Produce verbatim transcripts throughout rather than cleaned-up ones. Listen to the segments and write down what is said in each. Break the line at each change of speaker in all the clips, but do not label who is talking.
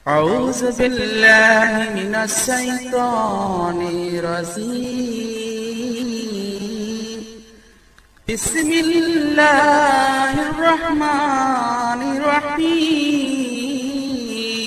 أعوذ بالله من الشيطان الرجيم بسم الله الرحمن الرحيم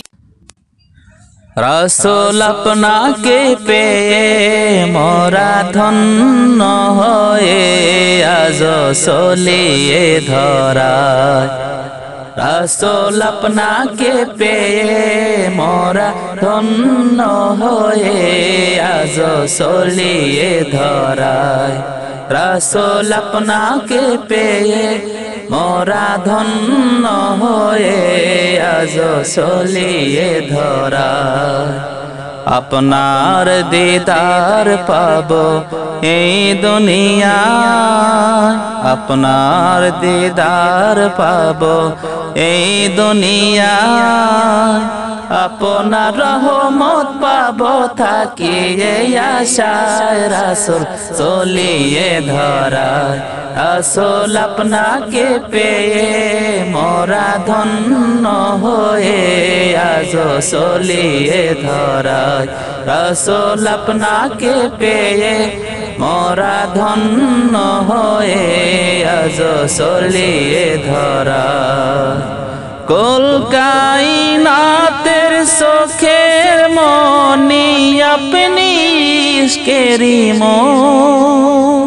रसूल আপনাকে পেয়ে মোরা ধন্য হয়ে আজ চলিয়ে ধরায় रसूल আপনাকে পেয়ে মোরা ধন্য হয়ে আজ চলিয়ে ধরায় रसूल আপনাকে পেয়ে মোরা ধন্য হয়ে আজ চলিয়ে ধরায় আপনার দিদার পাবো এই দুনিয়ায় আপনার দিদার পাবো এই দুনিয়ায় আপনার রহমত পাবো থাকি এই আশায় রাসূল চলিয়ে ধরায় रसूल আপনাকে পেয়ে মোরা ধন্য হয়ে আজ চলিয়ে ধরায় रसूल আপনাকে পেয়ে মোরা ধন্য হয়ে আজ চলিয়ে ধরায় কুল কায়নাতের চোখের মনি আপনি ইশকেরি মন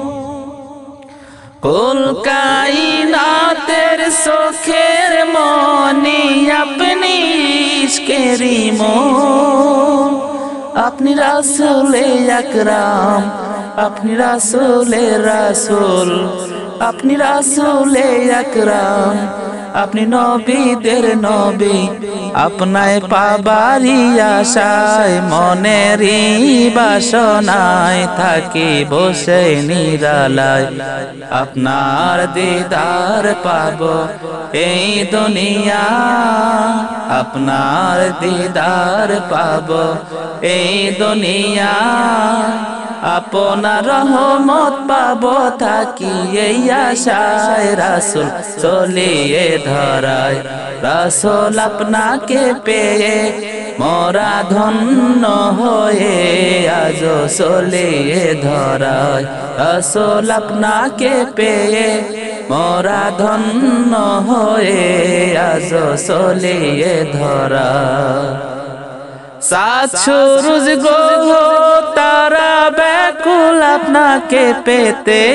কুল কায়নাতের চোখের মনি আপনি ইশকেরি মন আপনি রাসূলে আকরাম আপনি রাসূলে রাসূল আপনি রাসূলে আকরাম আপনি নবীদের নবী আপনায় পাবারি আশায় মনেরই বাসনায় থাকি বসে নিরালায় আপনার দিদার পাবো এই দুনিয়া আপনার দিদার পাবো এই দুনিয়া আপনার রহমত পাবো থাকি এই আশায় রাসূল চলিয়ে ধরায় रसूल আপনাকে পেয়ে মোরা ধন্য হয়ে আজ চলিয়ে ধরায় रसूल আপনাকে পেয়ে মোরা ধন্য হয়ে আজ চলিয়ে ধরায় সাত সুরজ গ্রহ তারা ব্যাকুল আপনাকে পেতে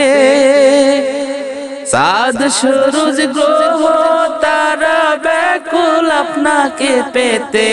সাত সুরজ গ্রহ তারা ব্যাকুল আপনাকে পেতে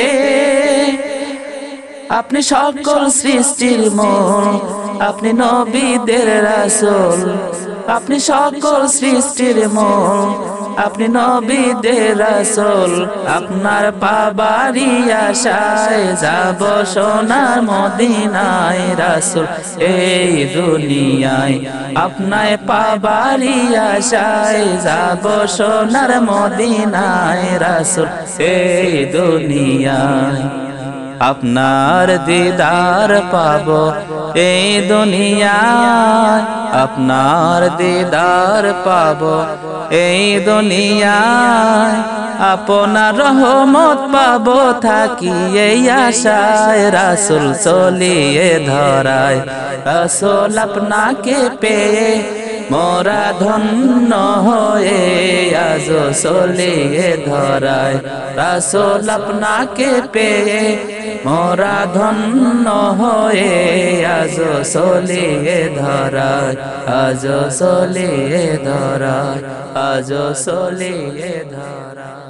আপনি সকল সৃষ্টির মূল আপনি নবীদের রাসূল আপনি সকল সৃষ্টির মূল আপনি নবীদের রাসূল আপনার পাবারি আশায় যাব সোনার মদিনায় রাসূল এই দুনিয়ায় আপনায় পাবারি আশায় যাব সোনার মদিনায় রাসূল এই দুনিয়ায় আপনার দিদার পাবো এই দুনিয়ায় আপনার দিদার পাবো এই দুনিয়ায় আপনার রহমত পাবো থাকি এই আশায় রাসূল চলিয়ে ধরায় रसूल আপনাকে পেয়ে মোরা ধন্য হয়ে আজ চলিয়ে ধরায় रसूल আপনাকে পেয়ে মোরা ধন্য হয়ে আজ চলিয়ে ধরায় আজ চলিয়ে ধরায় আজ চলিয়ে ধরায়।